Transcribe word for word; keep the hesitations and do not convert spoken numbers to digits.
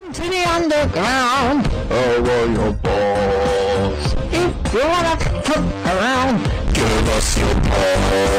To the underground, over your balls. If you wanna fuck around, give us your balls.